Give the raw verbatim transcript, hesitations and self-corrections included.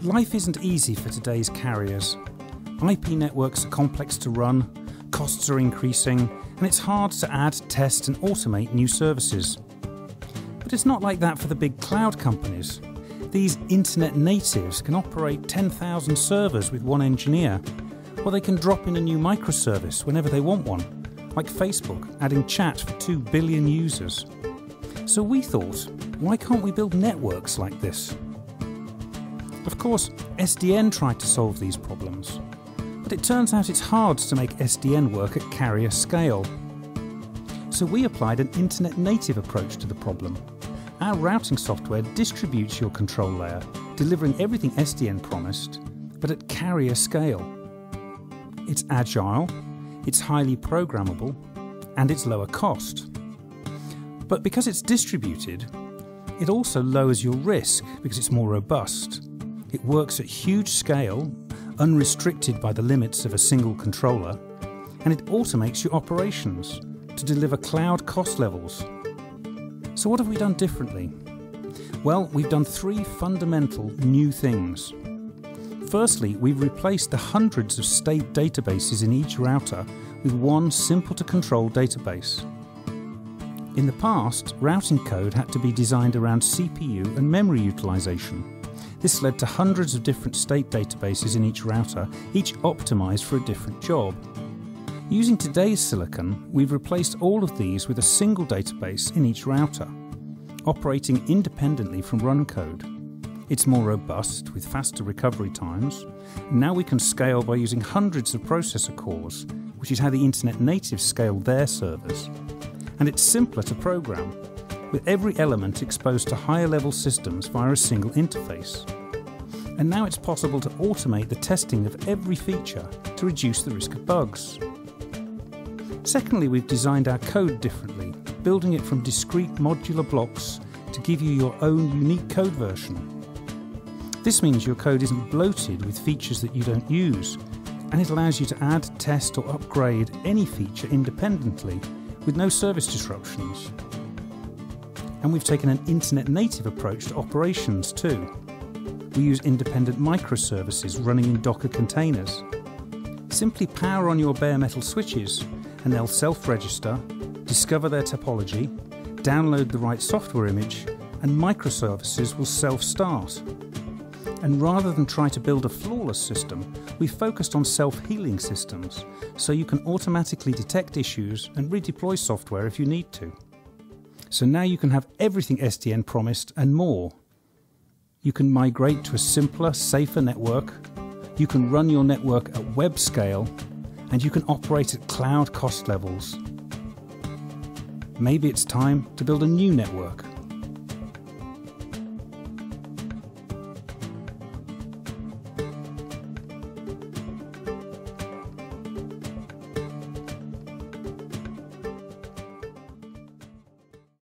Life isn't easy for today's carriers. I P networks are complex to run, costs are increasing, and it's hard to add, test and automate new services. But it's not like that for the big cloud companies. These internet natives can operate ten thousand servers with one engineer, or they can drop in a new microservice whenever they want one, like Facebook adding chat for two billion users. So we thought, why can't we build networks like this? Of course, S D N tried to solve these problems, but it turns out it's hard to make S D N work at carrier scale. So we applied an internet native approach to the problem. Our routing software distributes your control layer, delivering everything S D N promised, but at carrier scale. It's agile, it's highly programmable, and it's lower cost. But because it's distributed, it also lowers your risk because it's more robust. It works at huge scale, unrestricted by the limits of a single controller, and it automates your operations to deliver cloud cost levels. So what have we done differently? Well, we've done three fundamental new things. Firstly, we've replaced the hundreds of state databases in each router with one simple-to-control database. In the past, routing code had to be designed around C P U and memory utilization. This led to hundreds of different state databases in each router, each optimized for a different job. Using today's silicon, we've replaced all of these with a single database in each router, operating independently from run code. It's more robust, with faster recovery times. Now we can scale by using hundreds of processor cores, which is how the internet natives scale their servers. And it's simpler to program, with every element exposed to higher level systems via a single interface. And now it's possible to automate the testing of every feature to reduce the risk of bugs. Secondly, we've designed our code differently, building it from discrete modular blocks to give you your own unique code version. This means your code isn't bloated with features that you don't use, and it allows you to add, test or upgrade any feature independently with no service disruptions. And we've taken an internet native approach to operations too. We use independent microservices running in Docker containers. Simply power on your bare metal switches and they'll self-register, discover their topology, download the right software image, and microservices will self-start. And rather than try to build a flawless system, we focused on self-healing systems, so you can automatically detect issues and redeploy software if you need to. So now you can have everything S D N promised and more. You can migrate to a simpler, safer network, you can run your network at web scale, and you can operate at cloud cost levels. Maybe it's time to build a new network.